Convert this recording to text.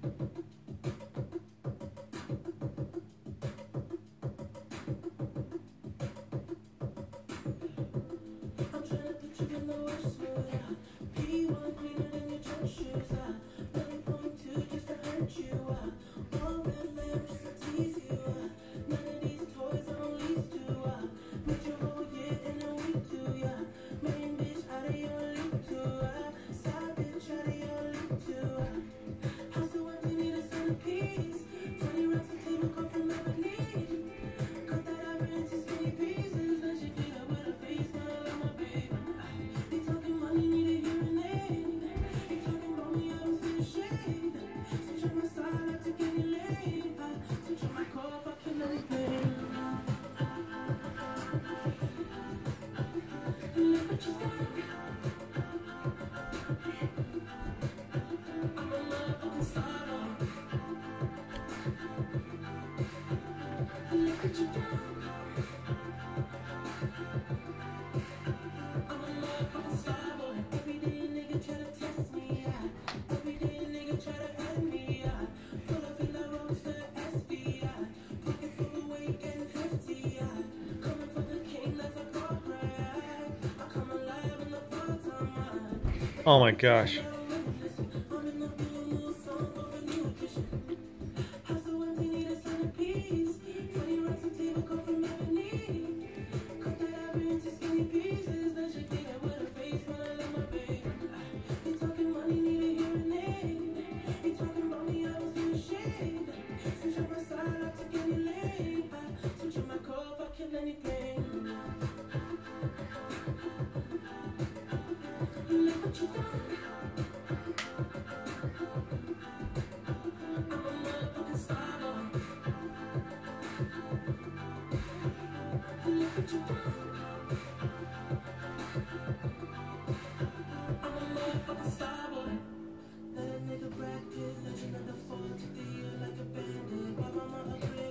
I'm trying to put you in the worst mood. P1 cleaner than your church shoes. 9.2 just to hurt you. All red lamp just to tease you. None of these toys are on lease to. Put your whole year in a week too. Main bitch out of your league too. Side bitch out of your league too. House so empty, need a centerpiece. 20 racks of table come from Ebony. Cut that ever into skinny pieces. Then she clean up with a face, smell like my baby. They talking money, need a hearing aid. They talking about me, I don't see the shade. Switch on my side, I took any lane. Switch on my car, if I can let it play. Look what you done. I'm a motherfucking star. Look what you done. I'm a motherfucking star boy. Every day a nigga try to test me. Every day a nigga try to end me. Pull up in the roadster SB. Pockets overweight getting hefty. Coming for the king, that's a far cry. I come alive in the fall time. Oh my gosh. I'm in the blue moon song of a new edition. House so empty, need a centerpiece. 20 racks of table come from Ebony. Cut that ever into skinny pieces. Then she clean it with her face, smell like my baby. They talking money, need a hearing aid. They talking about me, I don't see the shade. Switch on my side, I took any lane. Switch on my car, if I kill any pain. Look what you done. I'm a motherfucking star boy. Look what you done. I'm a motherfucking star boy. Let a nigga bracket, legend of the fall, took the year like a bandit. Pop my mother crib.